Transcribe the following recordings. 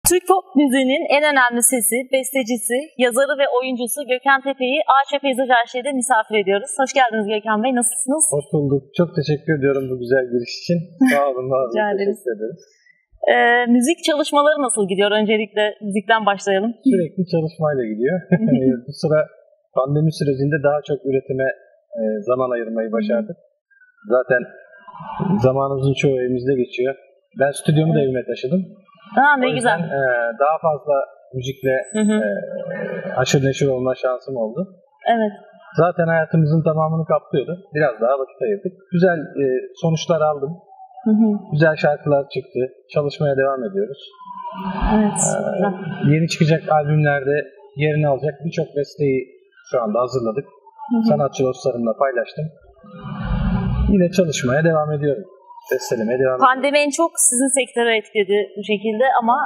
Türk pop müziğinin en önemli sesi, bestecisi, yazarı ve oyuncusu Gökhan Tepe'yi Ağaç ve Peyzaj Ayşe'de misafir ediyoruz. Hoş geldiniz Gökhan Bey, nasılsınız? Hoş bulduk. Çok teşekkür ediyorum bu güzel giriş için. Sağ olun, var olun. Teşekkür ederiz. Müzik çalışmaları nasıl gidiyor? Öncelikle müzikten başlayalım. Sürekli çalışmayla gidiyor. Bu sıra pandemi sürecinde daha çok üretime zaman ayırmayı başardık. Zaten zamanımızın çoğu evimizde geçiyor. Ben stüdyomu da evime taşıdım. Ne güzel. Daha fazla müzikle aşırı neşir olma şansım oldu. Evet. Zaten hayatımızın tamamını kaplıyordu. Biraz daha vakit ayırdık. Güzel sonuçlar aldım. Güzel şarkılar çıktı. Çalışmaya devam ediyoruz. Evet. Yeni çıkacak albümlerde yerini alacak birçok besteyi şu anda hazırladık. Sanatçı dostlarımla paylaştım. Yine çalışmaya devam ediyorum. Bestelemeye devam ediyorum. Pandemi en çok sizin sektörü etkiledi bu şekilde ama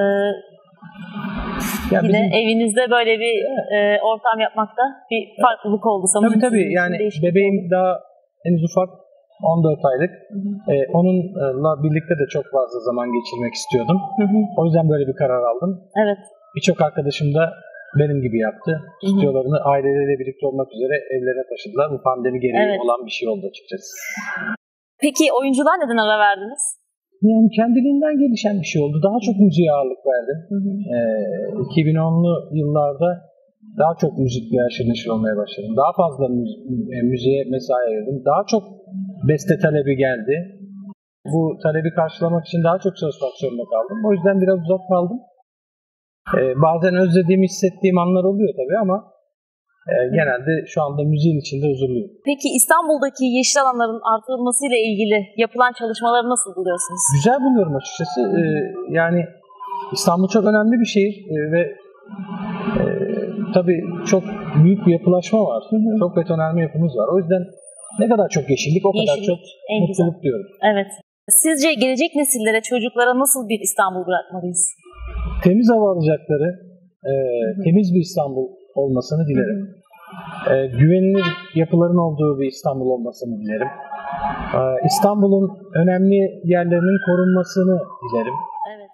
yine evinizde böyle bir ortam yapmakta bir farklılık oldu sanırım. Tabii yani bebeğim daha henüz ufak, 14 aylık. Onunla birlikte de çok fazla zaman geçirmek istiyordum. O yüzden böyle bir karar aldım. Evet. Birçok arkadaşım da benim gibi yaptı. Stüdyolarını aileleriyle birlikte olmak üzere evlerine taşıdılar. Bu pandemi gereği olan bir şey oldu açıkçası. Peki oyunculuğa neden ara verdiniz? Yani kendiliğinden gelişen bir şey oldu. Daha çok müziğe ağırlık verdim. 2010'lu yıllarda daha çok müzikle aşırı neşir olmaya başladım. Daha fazla müziğe mesai ayırdım. Daha çok beste talebi geldi. Bu talebi karşılamak için daha çok çalışmak zorunda kaldım. O yüzden biraz uzak kaldım. Bazen özlediğimi hissettiğim anlar oluyor tabii ama genelde şu anda müziğin içinde huzurluyum. Peki İstanbul'daki yeşil alanların artırılmasıyla ilgili yapılan çalışmaları nasıl buluyorsunuz? Güzel buluyorum açıkçası. Yani İstanbul çok önemli bir şehir ve tabii çok büyük bir yapılaşma var. Çok betonarme yapımız var. O yüzden ne kadar çok yeşillik o kadar çok mutluluk diyorum. Evet. Sizce gelecek nesillere, çocuklara nasıl bir İstanbul bırakmalıyız? Temiz hava alacakları, temiz bir İstanbul olmasını dilerim. Güvenilir yapıların olduğu bir İstanbul olmasını dilerim. İstanbul'un önemli yerlerinin korunmasını dilerim. Evet.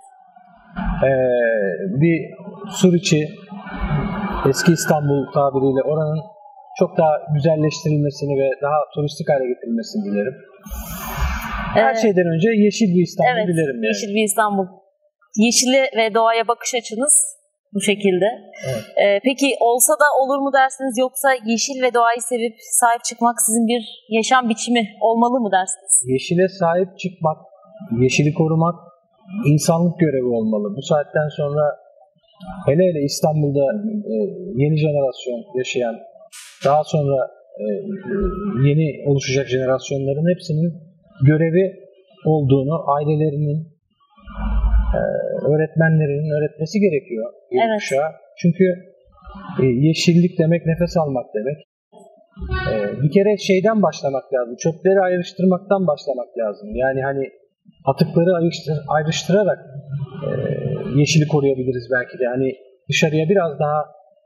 Bir Suriçi, eski İstanbul tabiriyle oranın çok daha güzelleştirilmesini ve daha turistik hale getirilmesini dilerim. Her şeyden önce yeşil bir İstanbul dilerim. Yani. Yeşil bir İstanbul. Yeşile ve doğaya bakış açınız bu şekilde. Evet. Peki olsa da olur mu dersiniz, yoksa yeşil ve doğayı sevip sahip çıkmak sizin bir yaşam biçimi olmalı mı dersiniz? Yeşile sahip çıkmak, yeşili korumak insanlık görevi olmalı. Bu saatten sonra hele İstanbul'da yeni jenerasyon yaşayan, daha sonra yeni oluşacak jenerasyonların hepsinin görevi olduğunu, ailelerinin, öğretmenlerinin öğretmesi gerekiyor. Kuşağa. Çünkü yeşillik demek nefes almak demek. Bir kere şeyden başlamak lazım. Çöpleri ayrıştırmaktan başlamak lazım. Yani hani atıkları ayrıştırarak yeşili koruyabiliriz belki de. Hani dışarıya biraz daha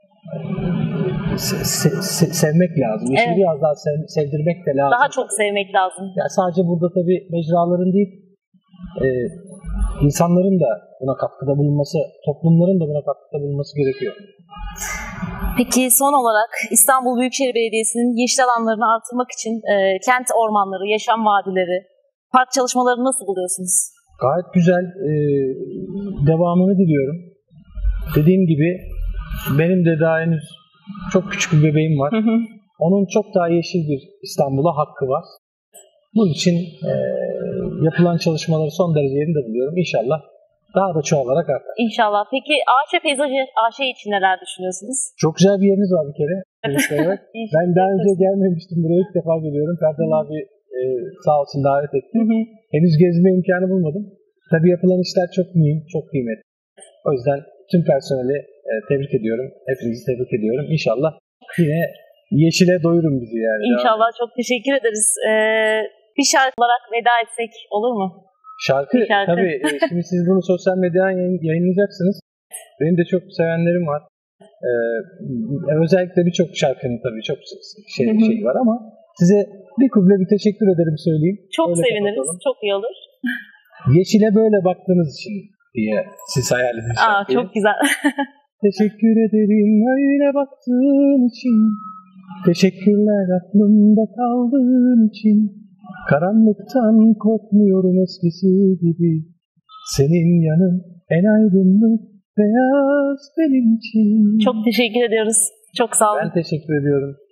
sevmek lazım. Yeşili biraz daha sevdirmek de lazım. Daha çok sevmek lazım. Ya sadece burada tabii mecraların değil, insanların da buna katkıda bulunması, toplumların da buna katkıda bulunması gerekiyor. Peki son olarak İstanbul Büyükşehir Belediyesi'nin yeşil alanlarını artırmak için kent ormanları, yaşam vadileri, park çalışmalarını nasıl buluyorsunuz? Gayet güzel. Devamını diliyorum. Dediğim gibi benim de daha henüz çok küçük bir bebeğim var. Onun çok daha yeşil bir İstanbul'a hakkı var. Bunun için yapılan çalışmaları son derece yerinde buluyorum. İnşallah daha da çoğalarak artar. İnşallah. Peki Ağaç ve Peyzaj Ayşe için neler düşünüyorsunuz? Çok güzel bir yeriniz var bir kere. Ben daha önce gelmemiştim. Buraya ilk defa geliyorum. Ferdal abi sağ olsun davet etti. Henüz gezme imkanı bulmadım. Tabii yapılan işler çok mühim, çok kıymetli. O yüzden tüm personeli tebrik ediyorum. Hepinizi tebrik ediyorum. İnşallah yine yeşile doyurun bizi yani. İnşallah. Çok teşekkür ederiz. Bir şarkı olarak veda etsek olur mu? Şarkı. Tabii. Şimdi siz bunu sosyal medyadan yayınlayacaksınız. Benim de çok sevenlerim var. Özellikle birçok şarkının tabii çok şey var ama size bir kuble bir teşekkür ederim söyleyeyim. Çok öyle seviniriz. Kapatalım. Çok iyi olur. Yeşile böyle baktığınız için, diye siz hayal edin. Çok güzel. Teşekkür ederim öyle baktığın için. Teşekkürler aklımda kaldığın için. Karanlıktan korkmuyorum eskisi gibi. Senin yanın en aydınlık beyaz benim için. Çok teşekkür ediyoruz. Çok sağ olun. Ben teşekkür ediyorum.